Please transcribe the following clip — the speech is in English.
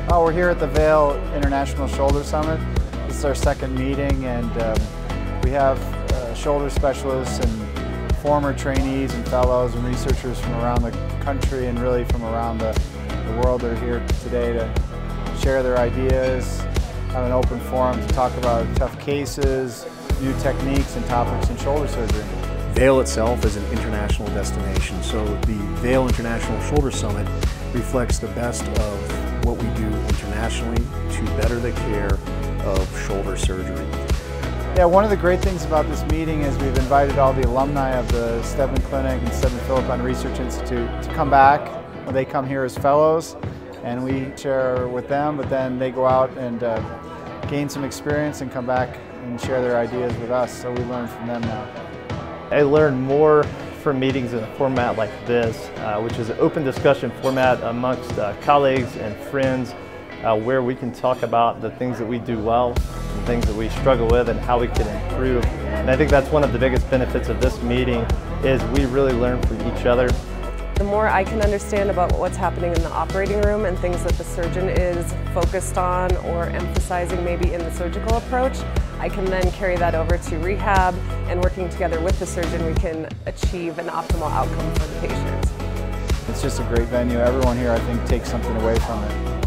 We're here at the Vail International Shoulder Summit. This is our second meeting, and we have shoulder specialists and former trainees and fellows and researchers from around the country and really from around the world that are here today to share their ideas, have an open forum to talk about tough cases, new techniques and topics in shoulder surgery. Vail itself is an international destination, so the Vail International Shoulder Summit reflects the best of what we do internationally to better the care of shoulder surgery. Yeah, one of the great things about this meeting is we've invited all the alumni of the Steadman Clinic and Steadman Philippon Research Institute to come back. They come here as fellows and we share with them, but then they go out and gain some experience and come back and share their ideas with us, so we learn from them now. I learned more from meetings in a format like this, which is an open discussion format amongst colleagues and friends, where we can talk about the things that we do well, and things that we struggle with, and how we can improve. And I think that's one of the biggest benefits of this meeting, is we really learn from each other. The more I can understand about what's happening in the operating room and things that the surgeon is focused on or emphasizing maybe in the surgical approach, I can then carry that over to rehab, and working together with the surgeon we can achieve an optimal outcome for the patient. It's just a great venue. Everyone here, I think, takes something away from it.